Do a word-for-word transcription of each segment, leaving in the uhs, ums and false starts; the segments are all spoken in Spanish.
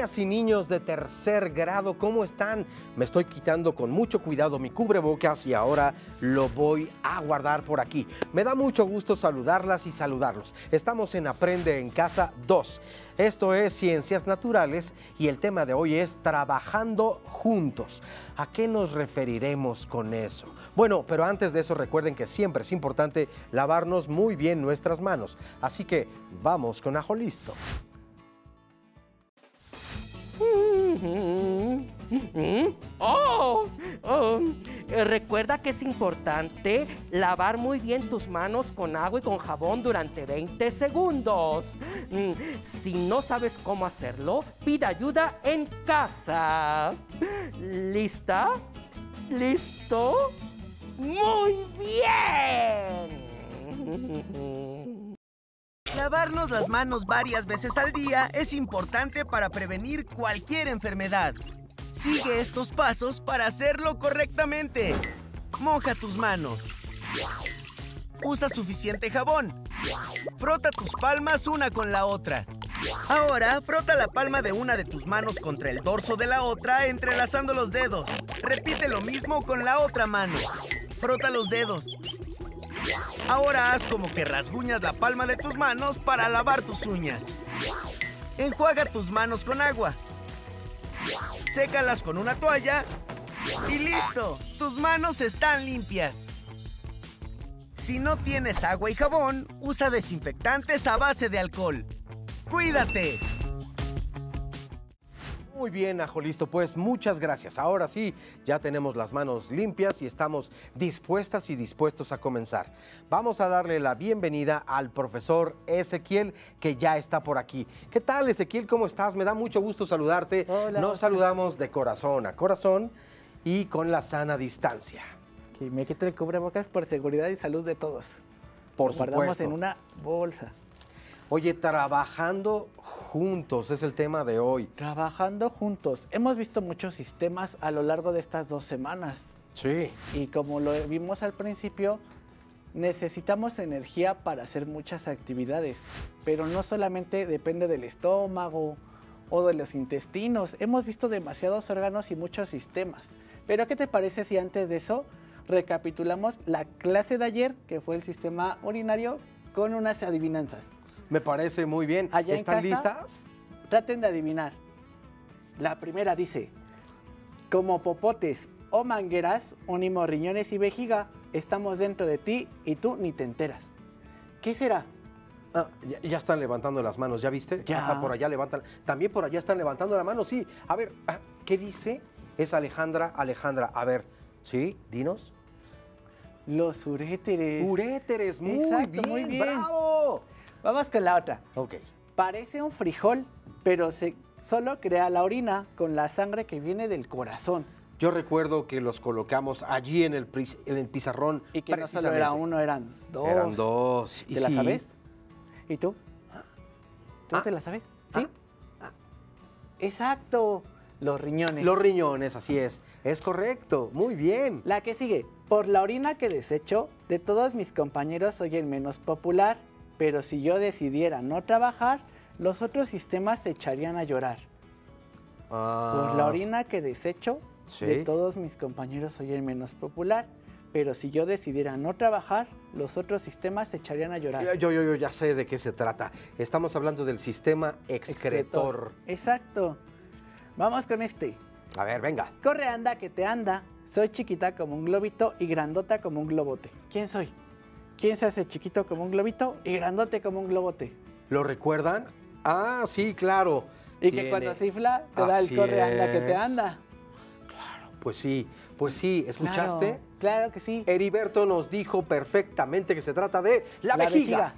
Niñas y niños de tercer grado, ¿cómo están? Me estoy quitando con mucho cuidado mi cubrebocas y ahora lo voy a guardar por aquí. Me da mucho gusto saludarlas y saludarlos. Estamos en Aprende en Casa dos. Esto es Ciencias Naturales y el tema de hoy es Trabajando Juntos. ¿A qué nos referiremos con eso? Bueno, pero antes de eso recuerden que siempre es importante lavarnos muy bien nuestras manos. Así que vamos con Ajo Listo. Oh, oh, eh, recuerda que es importante lavar muy bien tus manos con agua y con jabón durante veinte segundos. Mm, Si no sabes cómo hacerlo, pide ayuda en casa. ¿Lista? ¿Listo? ¡Muy bien! Lavarnos las manos varias veces al día es importante para prevenir cualquier enfermedad. Sigue estos pasos para hacerlo correctamente. Moja tus manos. Usa suficiente jabón. Frota tus palmas una con la otra. Ahora, frota la palma de una de tus manos contra el dorso de la otra, entrelazando los dedos. Repite lo mismo con la otra mano. Frota los dedos. Ahora haz como que rasguñas la palma de tus manos para lavar tus uñas. Enjuaga tus manos con agua. Sécalas con una toalla y ¡listo! Tus manos están limpias. Si no tienes agua y jabón, usa desinfectantes a base de alcohol. ¡Cuídate! Muy bien, Ajo Listo, pues muchas gracias. Ahora sí, ya tenemos las manos limpias y estamos dispuestas y dispuestos a comenzar. Vamos a darle la bienvenida al profesor Ezequiel, que ya está por aquí. ¿Qué tal, Ezequiel? ¿Cómo estás? Me da mucho gusto saludarte. Hola. Nos saludamos de corazón a corazón y con la sana distancia. Que me quito el cubrebocas por seguridad y salud de todos. Por Lo guardamos supuesto. en una bolsa. Oye, trabajando juntos es el tema de hoy. Trabajando juntos. Hemos visto muchos sistemas a lo largo de estas dos semanas. Sí. Y como lo vimos al principio, necesitamos energía para hacer muchas actividades. Pero no solamente depende del estómago o de los intestinos. Hemos visto demasiados órganos y muchos sistemas. Pero ¿qué te parece si antes de eso recapitulamos la clase de ayer, que fue el sistema urinario, con unas adivinanzas? Me parece muy bien. Allá en ¿Están casa, listas? Traten de adivinar. La primera dice: como popotes o mangueras, unimos riñones y vejiga, estamos dentro de ti y tú ni te enteras. ¿Qué será? Ah, ya, ya están levantando las manos, ¿ya viste? Ya. Ajá, por allá levantan. También por allá están levantando la mano, sí. A ver, ah, ¿qué dice? Es Alejandra, Alejandra. A ver, ¿sí? Dinos. Los uréteres. Uréteres, muy Exacto, bien, muy bien. bravo. Vamos con la otra. Ok. Parece un frijol, pero se solo crea la orina con la sangre que viene del corazón. Yo recuerdo que los colocamos allí en el, pris- en el pizarrón. Y que no solo precisamente. era uno, eran dos. Eran dos. ¿Te Y la sí. sabes? ¿Y tú? ¿Tú Ah. te la sabes? ¿Sí? Ah. Exacto. Los riñones. Los riñones, así es. Es correcto, muy bien. La que sigue. Por la orina que desecho, de todos mis compañeros soy el menos popular, pero si yo decidiera no trabajar, los otros sistemas se echarían a llorar. Ah, Por la orina que desecho, sí. de todos mis compañeros soy el menos popular, pero si yo decidiera no trabajar, los otros sistemas se echarían a llorar. Yo, yo, yo ya sé de qué se trata. Estamos hablando del sistema excretor. Exacto. Vamos con este. A ver, venga. Corre, anda, que te anda. Soy chiquita como un globito y grandota como un globote. ¿Quién soy? ¿Quién se hace chiquito como un globito y grandote como un globote? ¿Lo recuerdan? Ah, sí, claro. Y Tiene- que cuando se infla te da el Así corre, anda, que te es. anda. Pues sí, pues sí. ¿Escuchaste? Claro, claro que sí. Heriberto nos dijo perfectamente que se trata de la, vejiga.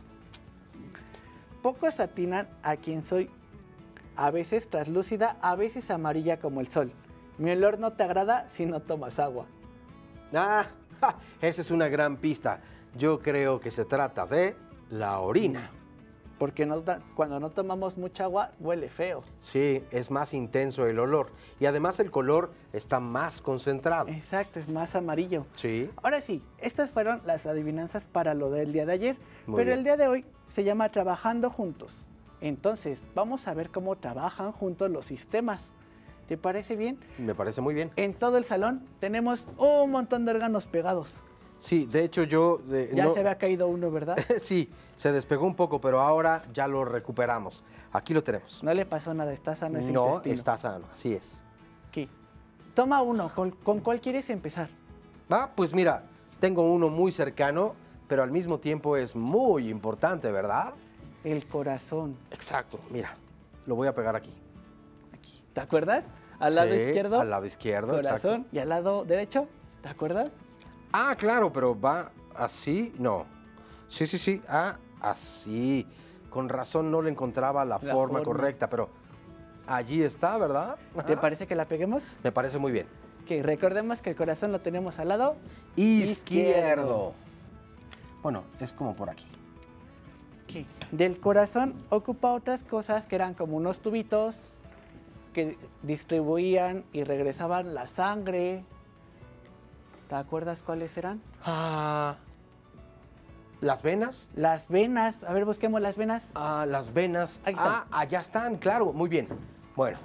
Pocos atinan a quien soy. A veces traslúcida, a veces amarilla como el sol. Mi olor no te agrada si no tomas agua. Ah, ja, esa es una gran pista. Yo creo que se trata de la orina. Porque nos da, cuando no tomamos mucha agua, huele feo. Sí, es más intenso el olor. Y además el color está más concentrado. Exacto, es más amarillo. Sí. Ahora sí, estas fueron las adivinanzas para lo del día de ayer. Muy pero bien. el día de hoy se llama Trabajando Juntos. Entonces, vamos a ver cómo trabajan juntos los sistemas. ¿Te parece bien? Me parece muy bien. En todo el salón tenemos un montón de órganos pegados. Sí, de hecho yo... de- Ya no- se había caído uno, ¿verdad? Sí, se despegó un poco, pero ahora ya lo recuperamos. Aquí lo tenemos. No le pasó nada, está sano ese No, intestino. está sano, así es. Aquí. Toma uno, ¿con, con cuál quieres empezar? Ah, pues mira, tengo uno muy cercano, pero al mismo tiempo es muy importante, ¿verdad? El corazón. Exacto, mira, lo voy a pegar aquí. Aquí. ¿Te acuerdas? Al lado Sí, izquierdo, Al lado izquierdo, corazón, exacto. y al lado derecho, ¿te acuerdas? Ah, claro, pero va así, no. Sí, sí, sí, ah, así. Con razón no le encontraba la, La forma, forma. correcta, pero allí está, ¿verdad? ¿Te Ajá. parece que la peguemos? Me parece muy bien. Que recordemos que el corazón lo tenemos al lado Izquierdo. Bueno, es como por aquí. aquí. Del corazón ocupa otras cosas que eran como unos tubitos que distribuían y regresaban la sangre. ¿Te acuerdas cuáles eran? Ah, ¿las venas? Las venas. A ver, busquemos las venas. Ah, las venas. Ahí están. Ah, allá están, claro, muy bien. Bueno.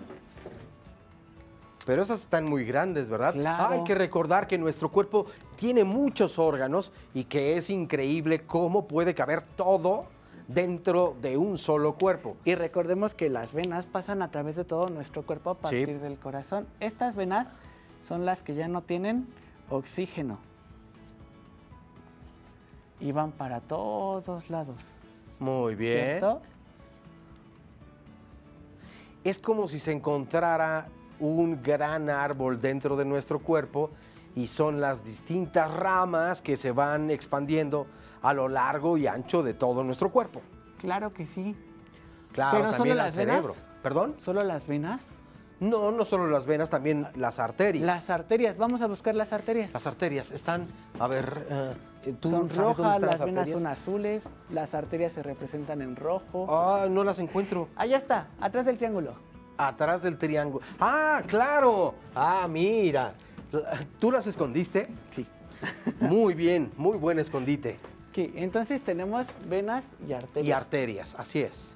Pero esas están muy grandes, ¿verdad? Claro. Hay que recordar que nuestro cuerpo tiene muchos órganos y que es increíble cómo puede caber todo dentro de un solo cuerpo. Y recordemos que las venas pasan a través de todo nuestro cuerpo a Sí. partir del corazón. Estas venas son las que ya no tienen oxígeno. Y van para todos lados. Muy bien. ¿Cierto? Es como si se encontrara un gran árbol dentro de nuestro cuerpo y son las distintas ramas que se van expandiendo a lo largo y ancho de todo nuestro cuerpo. Claro que sí. Claro, ¿Pero solo también al las venas? cerebro. ¿Perdón? ¿Solo las venas? No, no solo las venas, también las arterias. Las arterias. Vamos a buscar las arterias. Las arterias están, a ver, eh, ¿tú Son sabes dónde rojas, están las las venas arterias? son azules, las arterias se representan en rojo. Ah, no las encuentro. Allá está, atrás del triángulo. Atrás del triángulo. ¡Ah, claro! Ah, mira. ¿Tú las escondiste? Sí. Muy bien, muy buen escondite. Ok, entonces tenemos venas y arterias. Y arterias, así es.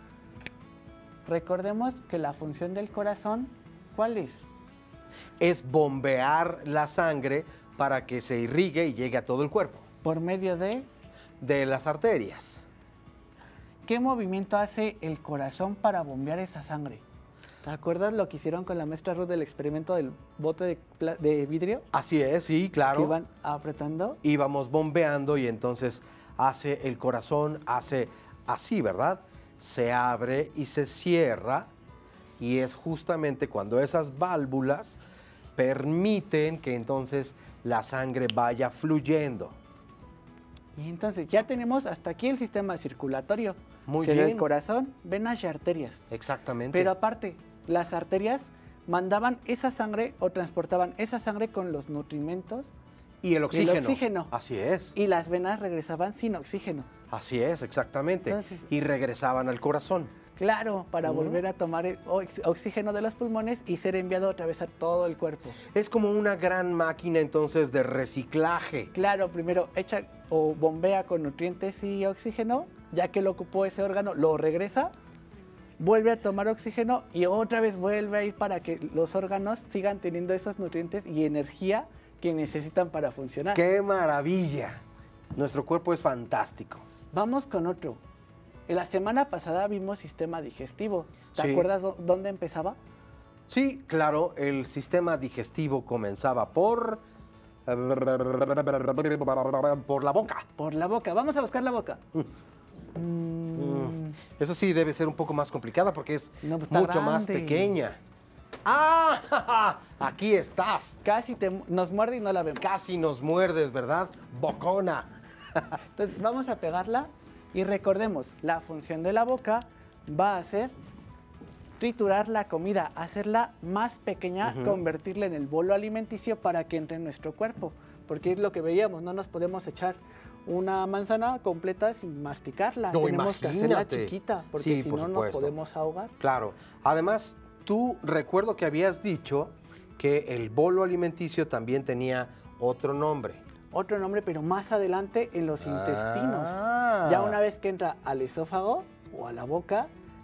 Recordemos que la función del corazón, ¿cuál es? Es bombear la sangre para que se irrigue y llegue a todo el cuerpo. Por medio de De las arterias. ¿qué movimiento hace el corazón para bombear esa sangre? ¿Te acuerdas lo que hicieron con la maestra Ruth del experimento del bote de, pla- de vidrio? Así es, sí, claro. Que iban apretando. Íbamos bombeando y entonces hace el corazón, hace así, ¿verdad? Se abre y se cierra y es justamente cuando esas válvulas permiten que entonces la sangre vaya fluyendo. Y entonces ya tenemos hasta aquí el sistema circulatorio. Muy que bien. del corazón, venas y arterias. Exactamente. Pero aparte, las arterias mandaban esa sangre o transportaban esa sangre con los nutrimentos y el oxígeno. oxígeno. Así es. y las venas regresaban sin oxígeno. Así es, exactamente. Entonces- y regresaban al corazón. Claro, para Ujú. volver a tomar el ox- oxígeno de los pulmones y ser enviado otra vez a todo el cuerpo. Es como una gran máquina entonces de reciclaje. Claro, primero echa o bombea con nutrientes y oxígeno, ya que lo ocupó ese órgano, lo regresa, vuelve a tomar oxígeno y otra vez vuelve a ir para que los órganos sigan teniendo esos nutrientes y energía que necesitan para funcionar. ¡Qué maravilla! Nuestro cuerpo es fantástico. Vamos con otro. En la semana pasada vimos sistema digestivo. ¿Te Sí. acuerdas dó- dónde empezaba? Sí, claro, el sistema digestivo comenzaba por... por la boca. Por la boca. Vamos a buscar la boca. Mm, Mm. Eso sí debe ser un poco más complicada porque es No, pues está mucho más grande. pequeña. ¡Ah! Aquí estás. Casi te, nos muerde y no la vemos. Casi nos muerdes, ¿verdad? Bocona. Entonces vamos a pegarla y recordemos, la función de la boca va a ser triturar la comida, hacerla más pequeña, Ujú. convertirla en el bolo alimenticio para que entre en nuestro cuerpo. Porque es lo que veíamos, no nos podemos echar una manzana completa sin masticarla. No, Tenemos que hacerla imagínate. chiquita, porque Sí, si por no nos supuesto. podemos ahogar. Claro. Además, tú recuerdo que habías dicho que el bolo alimenticio también tenía otro nombre. Otro nombre, pero más adelante en los intestinos. Ah. Ya una vez que entra al esófago o a la boca,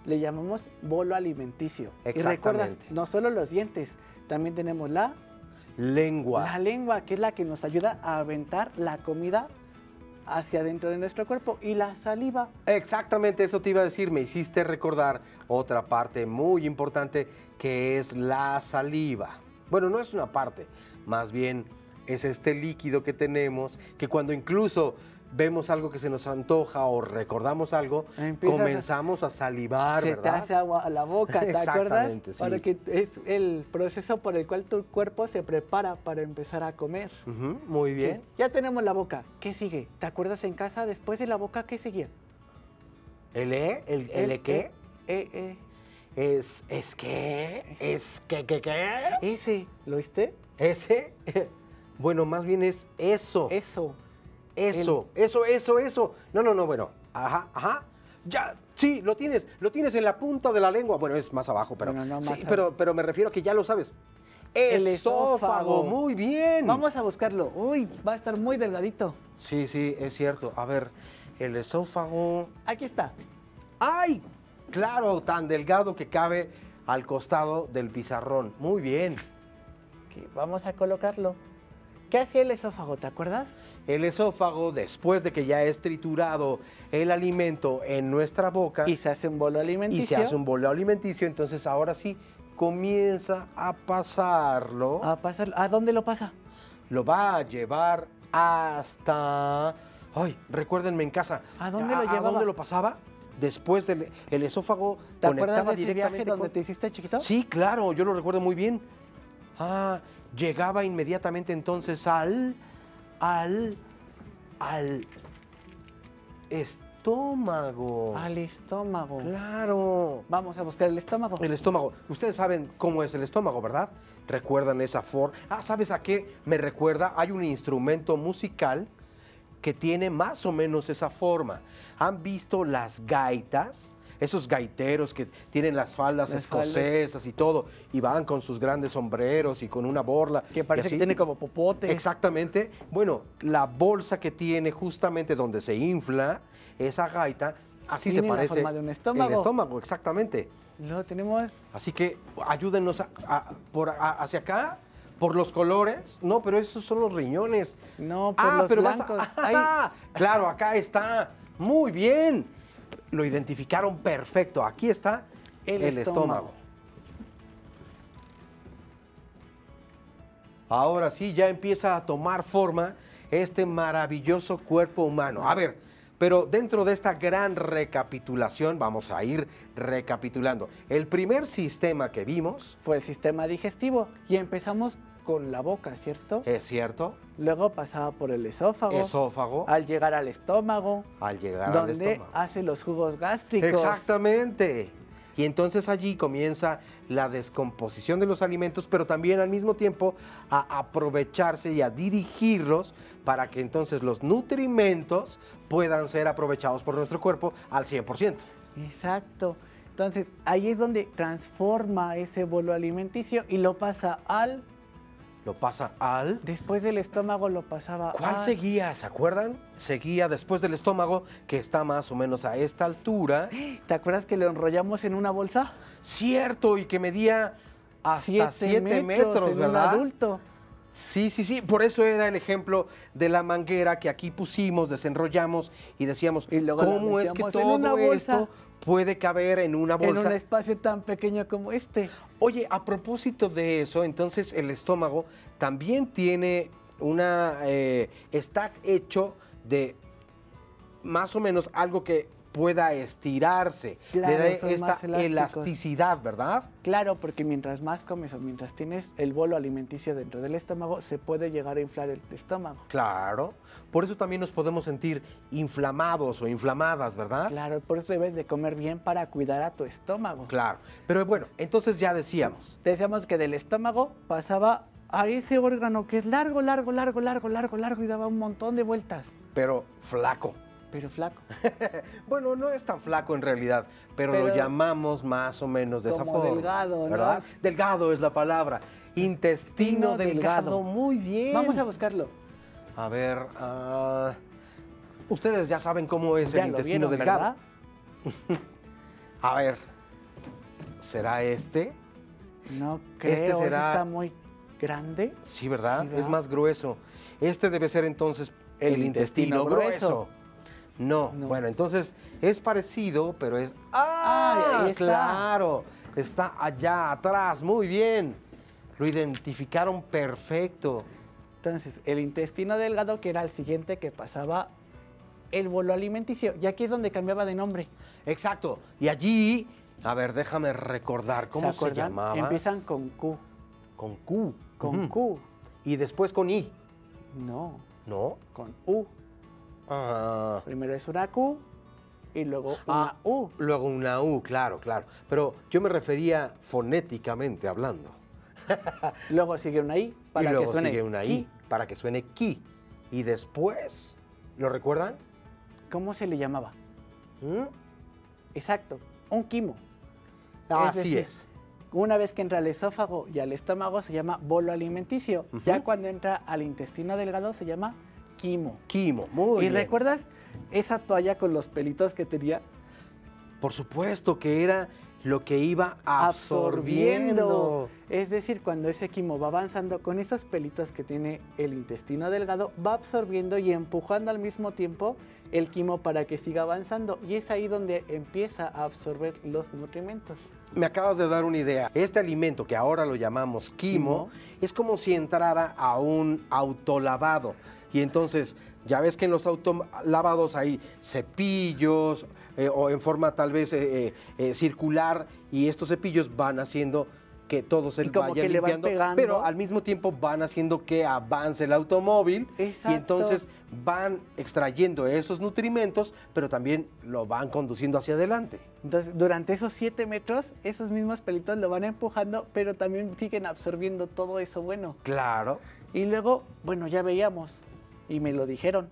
le llamamos bolo alimenticio. Y recuerda, Exactamente. no solo los dientes, también tenemos la, Lengua. la lengua, que es la que nos ayuda a aventar la comida hacia adentro de nuestro cuerpo, y la saliva. Exactamente, eso te iba a decir, me hiciste recordar otra parte muy importante que es la saliva. Bueno, no es una parte, más bien es este líquido que tenemos que cuando incluso vemos algo que se nos antoja o recordamos algo, Empiezas a- comenzamos a, salivar, Se te ¿verdad? hace agua a la boca, ¿te acuerdas? Exactamente, sí. Para que es el proceso por el cual tu cuerpo se prepara para empezar a comer. Ujú, muy bien. Sí, ya tenemos la boca. ¿Qué sigue? ¿Te acuerdas en casa después de la boca qué seguía? ¿El E? ¿El, el, E qué? Eh, eh, Es, es que, es que, que, qué. ese, ¿lo viste? ¿Ese? Bueno, más bien es eso. Eso. Eso, eso, eso, eso. No, no, no, bueno. Ajá, ajá. Ya, sí, lo tienes, lo tienes en la punta de la lengua. Bueno, es más abajo, pero. Bueno, no, sí, más pero, pero me refiero a que ya lo sabes. El Esófago, esófago. muy bien. Vamos a buscarlo. Uy, va a estar muy delgadito. Sí, sí, es cierto. A ver, el esófago. Aquí está. ¡Ay! Claro, tan delgado que cabe al costado del pizarrón. Muy bien. Aquí, vamos a colocarlo. ¿Qué hacía el esófago? ¿Te acuerdas? El esófago, después de que ya es triturado el alimento en nuestra boca Y se hace un bolo alimenticio. y se hace un bolo alimenticio, entonces ahora sí comienza a pasarlo. A pasar. ¿A dónde lo pasa? Lo va a llevar hasta... Ay, recuérdenme en casa. ¿A dónde lo ¿A llevaba? dónde lo pasaba? Después del el esófago ¿Te acuerdas conectaba de ese viaje directamente donde con- te hiciste chiquito? Sí, claro, yo lo recuerdo muy bien. Ah, llegaba inmediatamente entonces al, al, al estómago. Al estómago. Claro. Vamos a buscar el estómago. El estómago. Ustedes saben cómo es el estómago, ¿verdad? ¿Recuerdan esa forma? Ah, ¿sabes a qué me recuerda? Hay un instrumento musical que tiene más o menos esa forma. ¿Han visto las gaitas? Esos gaiteros que tienen las faldas Las faldas. escocesas y todo, y van con sus grandes sombreros y con una borla. Que y parece así. que tiene como popote. Exactamente. Bueno, la bolsa que tiene justamente donde se infla esa gaita, así Tiene se la parece forma de un estómago. el estómago, exactamente. Luego tenemos. Así que ayúdenos a- a- por, a- hacia acá, por los colores. No, pero esos son los riñones. No, por Ah, los pero vas blancos. a... Ay, ¡Ah! Claro, acá está. Muy bien. Lo identificaron perfecto. Aquí está el, El estómago. estómago. Ahora sí, ya empieza a tomar forma este maravilloso cuerpo humano. A ver, pero dentro de esta gran recapitulación, vamos a ir recapitulando. El primer sistema que vimos, fue el sistema digestivo. Y empezamos con la boca, ¿cierto? es cierto, Luego pasaba por el esófago. esófago, Al llegar al estómago. al llegar al Donde estómago. hace los jugos gástricos. Exactamente. Y entonces allí comienza la descomposición de los alimentos, pero también al mismo tiempo a aprovecharse y a dirigirlos para que entonces los nutrimentos puedan ser aprovechados por nuestro cuerpo al cien por ciento. Exacto. Entonces, ahí es donde transforma ese bolo alimenticio y lo pasa al... Lo pasa al... Después del estómago lo pasaba ¿Cuál a... seguía? ¿Se acuerdan? Seguía después del estómago, que está más o menos a esta altura. ¿Te acuerdas que lo enrollamos en una bolsa? Cierto, y que medía hasta siete metros, en ¿verdad? un adulto. Sí, sí, sí, por eso era el ejemplo de la manguera que aquí pusimos, desenrollamos y decíamos, Y luego la ¿cómo es que metíamos en una todo bolsa. esto puede caber en una En bolsa? un espacio tan pequeño como este. Oye, a propósito de eso, entonces el estómago también tiene una, eh, está hecho de más o menos algo que pueda estirarse, Claro, le da son esta más elásticos. elasticidad, ¿verdad? Claro, porque mientras más comes o mientras tienes el bolo alimenticio dentro del estómago, se puede llegar a inflar el estómago. Claro, por eso también nos podemos sentir inflamados o inflamadas, ¿verdad? Claro, por eso debes de comer bien para cuidar a tu estómago. Claro, pero bueno, entonces ya decíamos, Decíamos que del estómago pasaba a ese órgano que es largo, largo, largo, largo, largo, largo y daba un montón de vueltas, pero flaco. pero flaco. Bueno, no es tan flaco en realidad, pero, lo Pero llamamos más o menos de esa como forma. delgado, ¿no? ¿verdad? Delgado es la palabra. Intestino Intestino delgado. delgado. Muy bien. Vamos a buscarlo. A ver, ah, ustedes ya saben cómo es Ya el lo intestino vieron, delgado. ¿verdad? A ver, ¿Será este? No creo, Este ese será- está muy grande. Sí, ¿verdad? Sí, ¿verdad? Es más grueso. Este debe ser entonces el, El intestino, intestino grueso. grueso. No. No. Bueno, entonces es parecido, pero es... ¡Ah! ahí está. Claro, está allá atrás, muy bien. Lo identificaron perfecto. Entonces, el intestino delgado, que era el siguiente que pasaba el bolo alimenticio. Y aquí es donde cambiaba de nombre. Exacto. Y allí, a ver, déjame recordar, ¿cómo se, acuerdan? llamaba? Empiezan con Q. Con Q. Con Ujú. Q. Y después con I, No, ¿no? con U. Ah, Primero es una Q y luego Ah. una U. luego una U, claro, claro. Pero yo me refería fonéticamente hablando. Luego sigue una I para y luego que suene sigue una I ki. para que suene ki. Y después, ¿lo recuerdan? ¿Cómo se le llamaba? ¿Mm? Exacto, un quimo. Así decir, es. Una vez que entra al esófago y al estómago se llama bolo alimenticio. Ujú. Ya cuando entra al intestino delgado se llama quimo. Quimo, muy ¿Y bien. recuerdas esa toalla con los pelitos que tenía? Por supuesto que era lo que iba absorbiendo. Es decir, cuando ese quimo va avanzando con esos pelitos que tiene el intestino delgado, va absorbiendo y empujando al mismo tiempo el quimo para que siga avanzando. Y es ahí donde empieza a absorber los nutrimentos. Me acabas de dar una idea. Este alimento que ahora lo llamamos quimo, Quimo. es como si entrara a un autolavado. Y entonces, ya ves que en los autolavados hay cepillos eh, o en forma tal vez eh, eh, eh, circular y estos cepillos van haciendo que todo se Y como vaya que le van limpiando, pegando. pero al mismo tiempo van haciendo que avance el automóvil y Exacto. entonces van extrayendo esos nutrimentos, pero también lo van conduciendo hacia adelante. Entonces, durante esos siete metros, esos mismos pelitos lo van empujando, pero también siguen absorbiendo todo eso bueno. Claro. Y luego, bueno, ya veíamos, y me lo dijeron,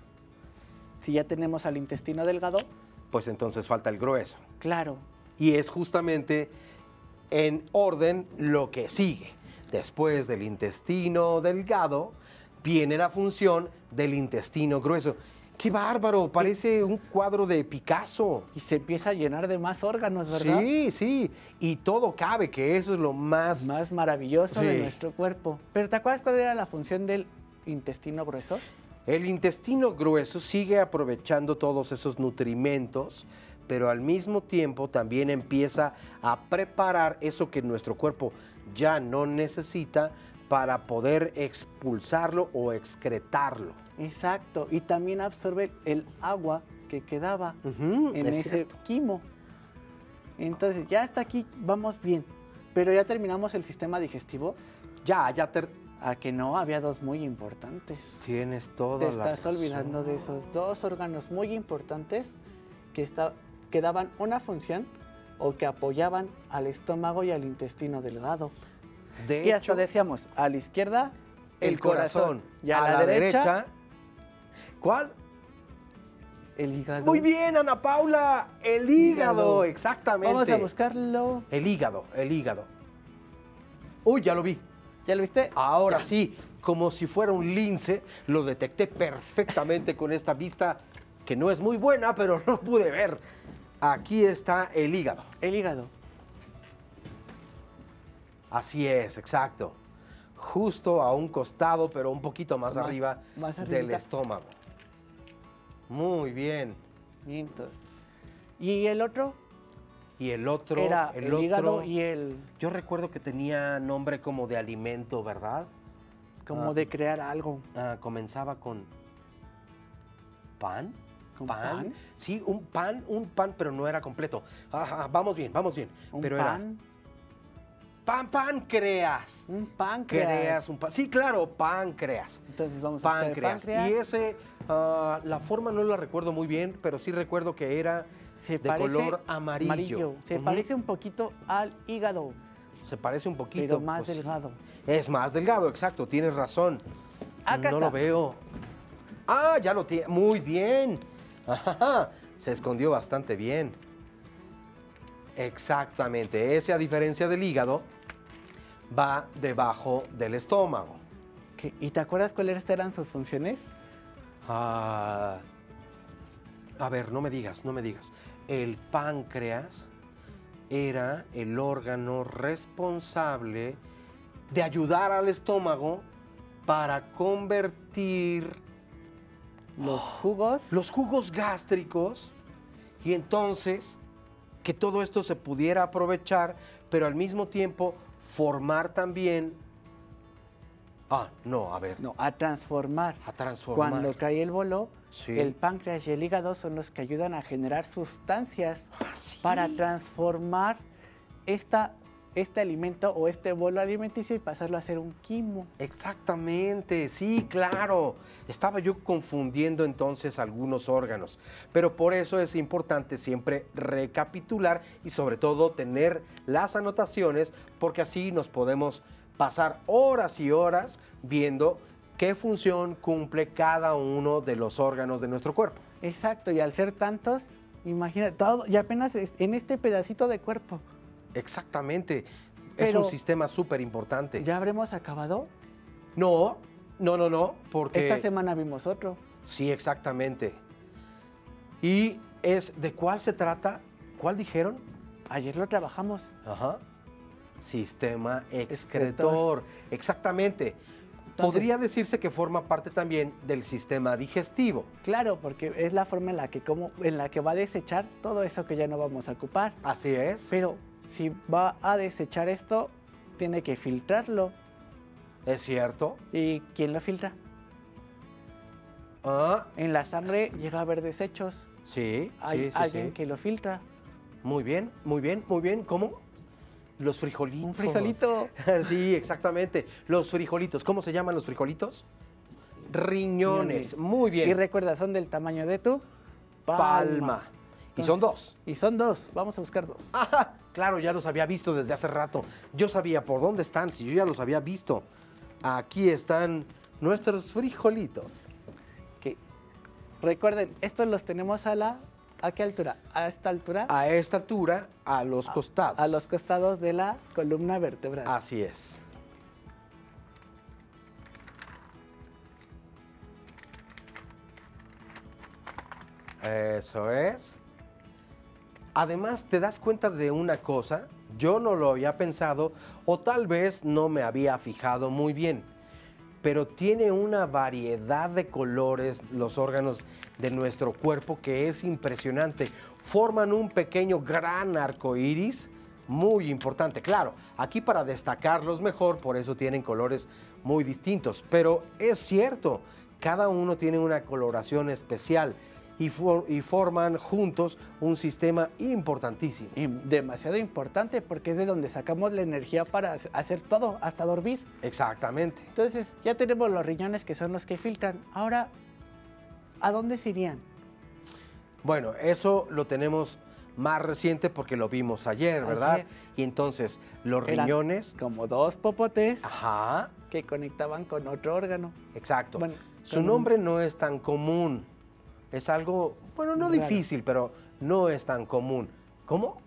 si ya tenemos al intestino delgado, Pues entonces falta el grueso. claro, Y es justamente en orden lo que sigue. Después del intestino delgado, viene la función del intestino grueso. ¡Qué bárbaro! Parece un cuadro de Picasso. y se empieza a llenar de más órganos, ¿verdad? Sí, sí. Y todo cabe, que eso es lo más... Más maravilloso de Sí. nuestro cuerpo. Pero ¿te acuerdas cuál era la función del intestino grueso? El intestino grueso sigue aprovechando todos esos nutrimentos, pero al mismo tiempo también empieza a preparar eso que nuestro cuerpo ya no necesita para poder expulsarlo o excretarlo. Exacto, y también absorbe el agua que quedaba Ujú, en es ese cierto. quimo. Entonces, ya hasta aquí vamos bien, pero ya terminamos el sistema digestivo. Ya, ya te... A que no, había dos muy importantes. Tienes toda Te la estás olvidando de razón. esos dos órganos muy importantes que, está, que daban una función o que apoyaban al estómago y al intestino delgado. De Y hasta hecho, decíamos, a la izquierda, el corazón. y a, la, derecha, ¿Cuál? el hígado. Muy bien, Ana Paula. El hígado, Hígado. exactamente. Vamos a buscarlo. El hígado, el hígado. Uy, ya lo vi. ¿Ya lo viste? Ahora sí, como si fuera un lince, lo detecté perfectamente con esta vista que no es muy buena, pero no pude ver. Aquí está el hígado. El hígado. Así es, exacto. Justo a un costado, pero un poquito más, Más- arriba más del arribita. estómago. Muy bien. Mientos. ¿Y el otro? Y el otro, Era el, el, otro, hígado y el... yo recuerdo que tenía nombre como de alimento, ¿verdad? como Ah. de crear algo. Ah, comenzaba con pan. ¿Con pan? Sí, un pan, un pan, pero no era completo. Ajá, vamos bien, vamos bien. Un pero era pan. pan, páncreas. Un páncreas. Creas un pan. Sí, claro, páncreas. Entonces vamos a buscar el Páncreas. páncreas. Y ese, ah, la forma no la recuerdo muy bien, pero sí recuerdo que era Se de parece color amarillo. Se Ujú. parece un poquito al hígado, Se parece un poquito. pero más pues, delgado. Es más delgado, exacto, tienes razón. Acá no está. lo veo. Ah, ya lo tiene. Muy bien. Ajá, se escondió bastante bien. Exactamente. Ese, a diferencia del hígado, va debajo del estómago. ¿Qué? ¿Y te acuerdas cuáles eran sus funciones? Ah, a ver, no me digas, no me digas. El páncreas era el órgano responsable de ayudar al estómago para convertir Los jugos. los jugos gástricos y entonces que todo esto se pudiera aprovechar, pero al mismo tiempo formar también... Ah, no, a ver, No, a transformar. a transformar. Cuando cae el bolo, Sí. el páncreas y el hígado son los que ayudan a generar sustancias Ah, sí. para transformar esta, este alimento o este bolo alimenticio y pasarlo a ser un quimo. Exactamente, sí, claro. Estaba yo confundiendo entonces algunos órganos, pero por eso es importante siempre recapitular y sobre todo tener las anotaciones, porque así nos podemos pasar horas y horas viendo qué función cumple cada uno de los órganos de nuestro cuerpo. Exacto, y al ser tantos, imagina todo, y apenas es- en este pedacito de cuerpo. Exactamente, Pero- es un sistema súper importante. ¿Ya habremos acabado? No, no, no, no, porque... Esta semana vimos otro. Sí, exactamente. ¿Y es de cuál se trata? ¿Cuál dijeron? Ayer lo trabajamos. Ajá. Sistema excretor. Excretor. Exactamente. Entonces- Podría decirse que forma parte también del sistema digestivo. Claro, porque es la forma en la que como, en la que va a desechar todo eso que ya no vamos a ocupar. Así es. Pero si va a desechar esto, tiene que filtrarlo. Es cierto. ¿Y quién lo filtra? Ah, En la sangre llega a haber desechos. sí, Hay sí, sí, alguien sí. que lo filtra. Muy bien, muy bien, muy bien. ¿Cómo? Los frijolitos. Un frijolito. Sí, exactamente. Los frijolitos. ¿Cómo se llaman los frijolitos? Riñones. Muy bien. Y recuerda, son del tamaño de tu Palma. Y son dos. Y son dos. Vamos a buscar dos. Ajá, claro, ya los había visto desde hace rato. Yo sabía por dónde están, si yo ya los había visto. Aquí están nuestros frijolitos. Que recuerden, estos los tenemos a la ¿a qué altura? A esta altura, A esta altura, a los costados. a los costados de la columna vertebral. Así es. Eso es. Además, te das cuenta de una cosa, yo no lo había pensado o tal vez no me había fijado muy bien, pero tiene una variedad de colores los órganos de nuestro cuerpo que es impresionante. Forman un pequeño gran arco iris muy importante. Claro, aquí para destacarlos mejor, por eso tienen colores muy distintos, pero es cierto, cada uno tiene una coloración especial y, for- y forman juntos un sistema importantísimo. Y demasiado importante porque es de donde sacamos la energía para hacer todo, hasta dormir. Exactamente. Entonces, ya tenemos los riñones que son los que filtran. Ahora, ¿a dónde se irían? Bueno, eso lo tenemos más reciente porque lo vimos ayer, ¿verdad? Ayer. Y entonces, los Eran riñones... Como dos popotes Ajá, que conectaban con otro órgano. exacto. Bueno, Su con- nombre no es tan común. Es algo, bueno, no Raro. difícil, pero no es tan común. ¿Cómo?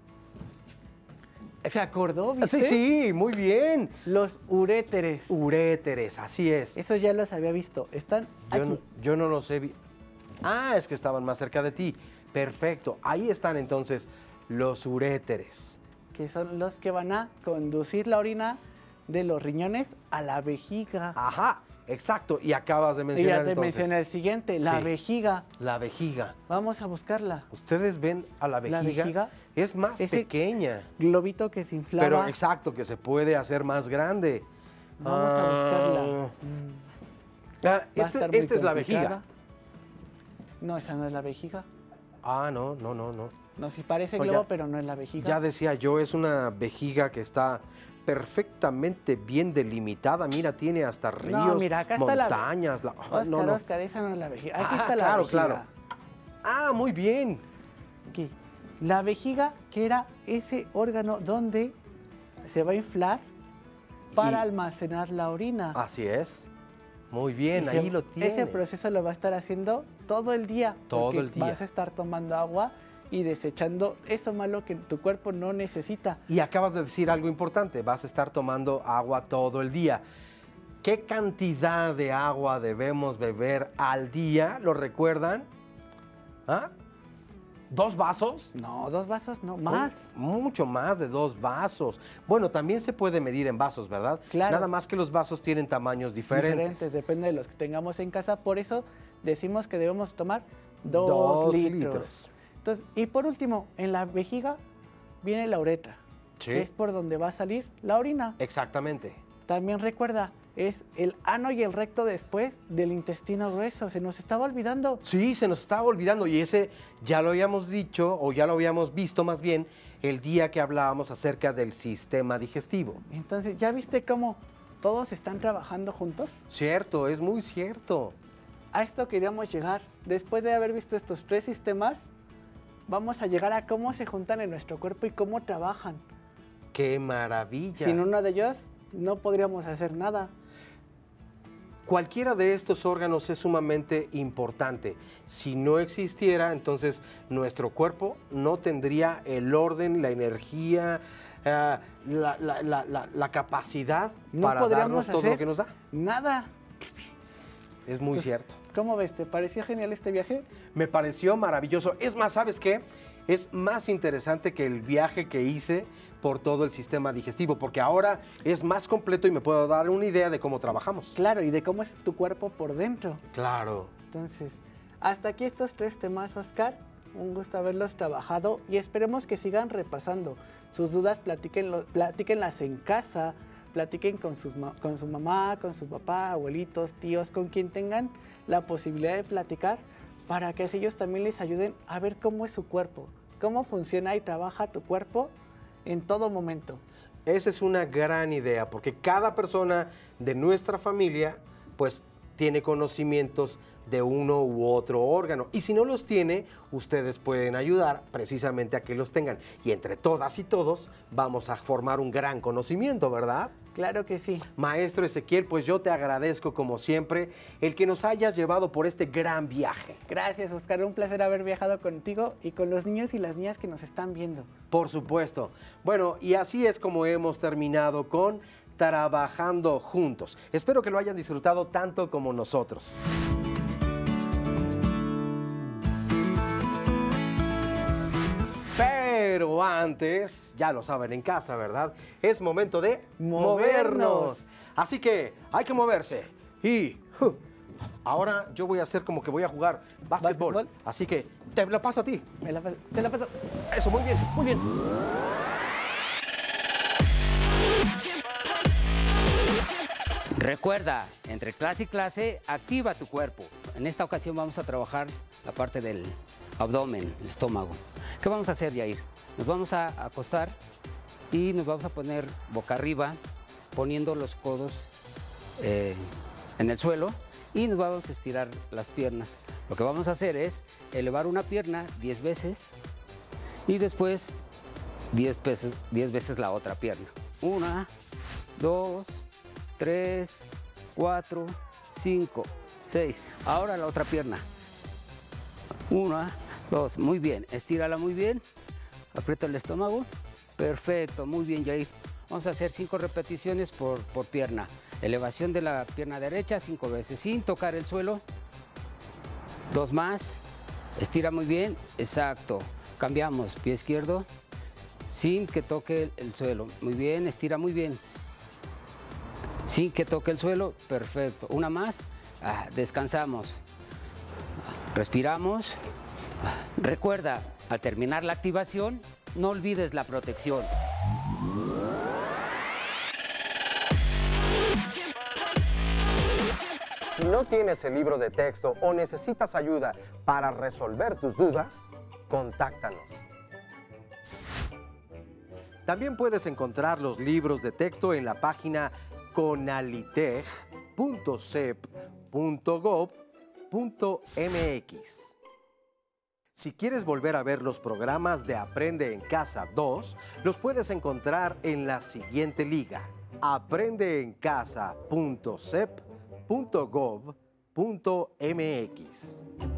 ¿Se acordó, viste? Sí, sí, muy bien. Los uréteres. Uréteres, así es. Eso ya los había visto. Están Yo aquí. no, yo no los he visto. Ah, es que estaban más cerca de ti. Perfecto. Ahí están entonces los uréteres. Que son los que van a conducir la orina de los riñones a la vejiga. Ajá, exacto. Y acabas de y mencionar ya te entonces mencioné el siguiente, la Sí. vejiga. la vejiga. Vamos a buscarla. ¿Ustedes ven a la vejiga? La vejiga, Es más ese- pequeña. Globito que se inflaba. Pero exacto, que se puede hacer más grande. Vamos a Ah. buscarla. Ah, Va a este- estar muy esta es la vejiga. complicada. No, esa no es la vejiga. Ah, no, no, no, no. No, sí parece Oiga, globo, pero no es la vejiga. Ya decía yo, es una vejiga que está perfectamente bien delimitada. Mira, tiene hasta ríos, mira, acá está la- montañas. la- ah, Oscar, no, no. Oscar, esa no es la vejiga. Aquí Ah, está la claro, vejiga. claro. Ah, muy bien. Aquí. La vejiga, que era ese órgano donde se va a inflar para Y- almacenar la orina. Así es. Muy bien, Y se- ahí lo tiene. Ese proceso lo va a estar haciendo todo el día. Todo porque el día. Vas a estar tomando agua y desechando eso malo que tu cuerpo no necesita. Y acabas de decir algo importante, vas a estar tomando agua todo el día. ¿Qué cantidad de agua debemos beber al día? ¿Lo recuerdan? ¿Ah? ¿Dos vasos? No, dos vasos, no, más. Mucho más de dos vasos. Bueno, también se puede medir en vasos, ¿verdad? Claro. Nada más que los vasos tienen tamaños diferentes. Diferentes, depende de los que tengamos en casa. Por eso decimos que debemos tomar dos, Dos litros. litros. Entonces, y por último, en la vejiga viene la uretra, Sí. que es por donde va a salir la orina. Exactamente. También recuerda, es el ano y el recto después del intestino grueso. Se nos estaba olvidando. Sí, se nos estaba olvidando y ese ya lo habíamos dicho o ya lo habíamos visto más bien el día que hablábamos acerca del sistema digestivo. Entonces, ¿ya viste cómo todos están trabajando juntos? Cierto, es muy cierto. A esto queríamos llegar. Después de haber visto estos tres sistemas, vamos a llegar a cómo se juntan en nuestro cuerpo y cómo trabajan. ¡Qué maravilla! Sin uno de ellos, no podríamos hacer nada. Cualquiera de estos órganos es sumamente importante. Si no existiera, entonces nuestro cuerpo no tendría el orden, la energía, uh, la, la, la, la, la capacidad No para podríamos darnos todo hacer lo que nos da. Nada. Es muy Pues, cierto. ¿Cómo ves? ¿Te pareció genial este viaje? Me pareció maravilloso. Es más, ¿sabes qué? Es más interesante que el viaje que hice por todo el sistema digestivo, porque ahora es más completo y me puedo dar una idea de cómo trabajamos. Claro, y de cómo es tu cuerpo por dentro. Claro. Entonces, hasta aquí estos tres temas, Oscar. Un gusto haberlos trabajado y esperemos que sigan repasando. Sus dudas, platíquenlo, platíquenlas en casa, platiquen con, sus, con su mamá, con su papá, abuelitos, tíos, con quien tengan la posibilidad de platicar, para que así ellos también les ayuden a ver cómo es su cuerpo, cómo funciona y trabaja tu cuerpo en todo momento. Esa es una gran idea, porque cada persona de nuestra familia, pues, tiene conocimientos de uno u otro órgano. Y si no los tiene, ustedes pueden ayudar precisamente a que los tengan. Y entre todas y todos vamos a formar un gran conocimiento, ¿verdad? Claro que sí. Maestro Ezequiel, pues yo te agradezco como siempre el que nos hayas llevado por este gran viaje. Gracias, Oscar. Un placer haber viajado contigo y con los niños y las niñas que nos están viendo. Por supuesto. Bueno, y así es como hemos terminado con Trabajando Juntos. Espero que lo hayan disfrutado tanto como nosotros. Pero antes, ya lo saben en casa, ¿verdad? Es momento de movernos. Movernos. Así que hay que moverse. Y uh, ahora yo voy a hacer como que voy a jugar básquetbol. ¿Básquetbol? Así que te la paso a ti. Me la, pas- te la paso. Eso, muy bien, muy bien. Recuerda, entre clase y clase, activa tu cuerpo. En esta ocasión vamos a trabajar la parte del abdomen, el estómago. ¿Qué vamos a hacer, Yair? Nos vamos a acostar y nos vamos a poner boca arriba, poniendo los codos eh, en el suelo y nos vamos a estirar las piernas. Lo que vamos a hacer es elevar una pierna diez veces y después diez veces, diez veces la otra pierna. Una, dos, tres, cuatro, cinco, seis. Ahora la otra pierna. Una, dos. Muy bien. Estírala muy bien. Aprieta el estómago. Perfecto. Muy bien, Yair. Vamos a hacer cinco repeticiones por, por pierna. Elevación de la pierna derecha cinco veces sin tocar el suelo. Dos más. Estira muy bien. Exacto. Cambiamos. Pie izquierdo sin que toque el, el suelo. Muy bien. Estira muy bien. Sin que toque el suelo, perfecto. Una más, ah, descansamos. Respiramos. Recuerda, al terminar la activación, no olvides la protección. Si no tienes el libro de texto o necesitas ayuda para resolver tus dudas, contáctanos. También puedes encontrar los libros de texto en la página conaliteg punto sep punto gov punto mx. Si quieres volver a ver los programas de Aprende en Casa dos, los puedes encontrar en la siguiente liga: aprende en casa punto sep punto gov punto mx.